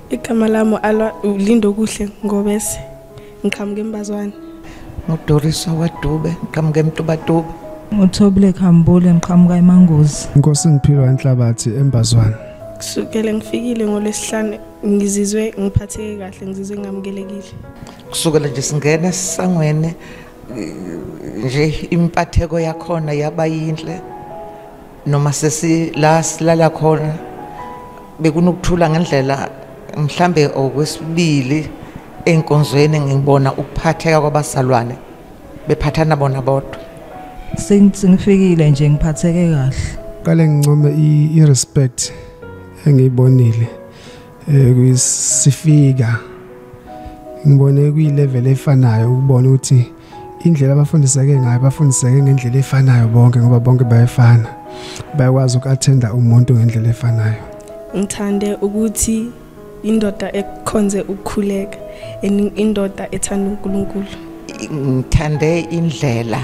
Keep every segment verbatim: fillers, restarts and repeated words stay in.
Igama lami alwa ulindo kuhle ngobese. Ngikhamuke embazwane. Ngudorisa waDube, ngikhamuke eMtubatuba. Uthobile Khambule ngiqhamuka eMangozi. Inkosi Ngiphilwa Enhlabathi embazwane. Kusukela ngifikile ngolesihlanu ngizizwe ngiphatheke kahle, ngizizwe ngamukelekile. Kusukela nje singena esangweni nje impatheko yakhona yaba yinhle. Noma sesi la silala khona bekunokuthula ngendlela mhlambe okwesibili enkonzweni ngibona ukuphatheka kwabasalwane bephathana bona bodwa. Sengifikile nje ngiphatheke kahle. Qale ngincome i-respect engiyibonile eh kwisifika ngibone kuyilevel efanayo ukubona ukuthi indlela abafundiseke ngayo bafundiseke ngendlela efanayo bonke ngoba bonke bayafana bayakwazi ukathenda umuntu ngendlela efanayo. Ngithande ukuthi indoda ekhonze ukukhuleka indoda ethanda uNkulunkulu. Ngithande indlela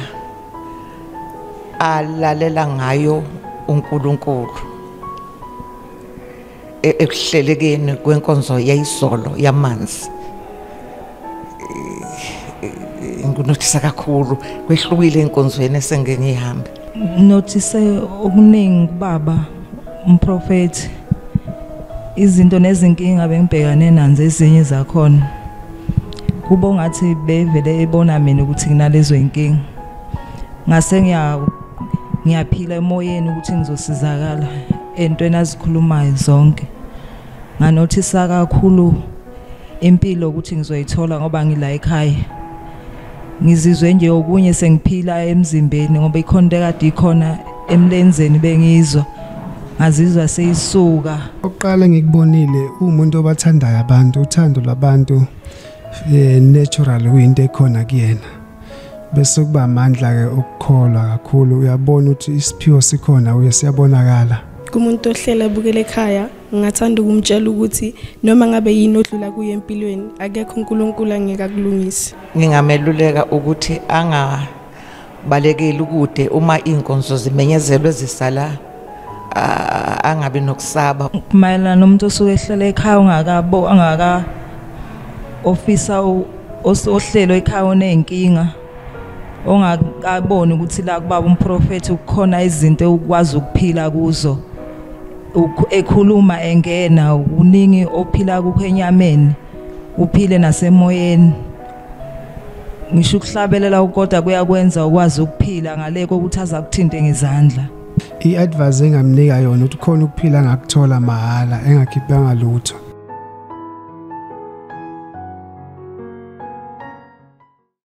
alalela ngayo uNkulunkulu ekuhlelekeni kwenkonzo yayizolo yamanzi. Nginothisa kakhulu kwehlukile enkonzweni esenge ngihamba. Nothise okuningi kubaba umprofeti izinto nezinkinga bengibhekane nazo ezinye zakhona. Kuba ngathi bevele ebona mina ukuthi nginalezo inkinga. Ngase ngiya ngiyaphila emoyeni ukuthi ngizosizakala entweni azikhulumayo zonke. Nganothisa kakhulu impilo ukuthi ngizoyithola ngoba ngila ekhaya. Ngizizwe nje okunye sengiphila emzimbeni ngoba ikhonto ekade ikhona emlenzeni bengizwa ngazizwa seyisuka. Oqala ngikubonile umuntu obathandayo abantu, uthando labantu eh natural kuyinto ekhona kuyena. Bese kuba amandla ke ukukholwa kakhulu uyabona ukuthi isiphiwo sikhona uye siyabonakala. Kumuntu ohlela bukele ekhaya ngathanda ukumtshela ukuthi noma ngabe yini odlula kuye empilweni akekho uNkulunkulu angeka kulungisa. Ngingameluleka ukuthi angabalekeli ukude uma inkonzo zimenyezelwe zisala angabe nokusaba. Mayelana nomuntu osuke ehlala ekhaya ongakabo angaka ofisa osohlelo ekhaya onenkinga ongakaboni ukuthi la kubaba umprofeti ukukhona izinto ukwazi ukuphila kuzo. Ekhuluma engena uningi ophila kukho enyameni uphile nasemoyeni. Ngisho ukuhlabelela ukodwa kuyakwenza ukwazi ukuphila ngale kokuthi aza kuthinte ngezandla. I-advice engamnika yona ukuthi khona ukuphila ngakuthola mahala engakhiphanga lutho.